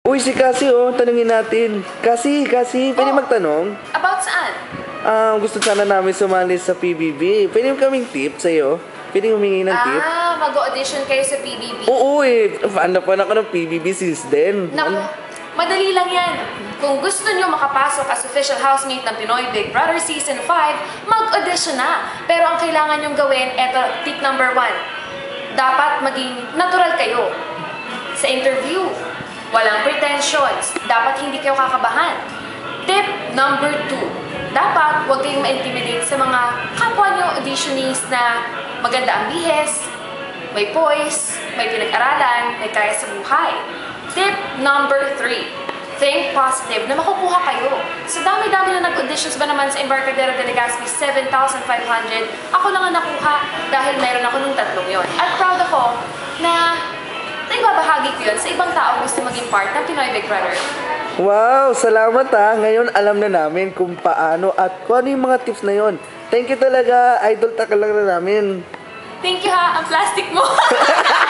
Uy, si Cassie, oh. Tanungin natin. Cassie, pwede magtanong? About saan? Gusto sana namin sumali sa PBB. Pwede kaming tip sa'yo? Pwede humingi ng tip? Mag-audition kayo sa PBB. Oo eh. Fan na ako ng PBB since then. Naku, madali lang yan. Kung gusto nyo makapasok as official housemate ng Pinoy Big Brother Season 5, mag-audition na. Pero ang kailangan nyong gawin, eto, tip number 1. Dapat maging natural kayo. Sa interview, walang pretensions. Dapat hindi kayo kakabahan. Tip number 2. Dapat huwag kayong ma-intimidate sa mga kapwa nyo auditionees na maganda ang bihes, may poise, may pinag-aralan, may kaya sa buhay. Tip number 3. Think positive na makukuha kayo. Sa dami-dami na nag-auditions ba naman sa Embarcadero de Legazpi 7,500, ako lang ang nakuha dahil meron ako nung 3 yon. At proud ako na naibabahagi ko yun sa ibang tao gusto maging part ng Pinoy Big Brother. Wow, salamat ha. Ngayon alam na namin kung paano at kung ano yung mga tips na yon. Thank you talaga. Idol taka lang na namin. Thank you ha, ang plastic mo.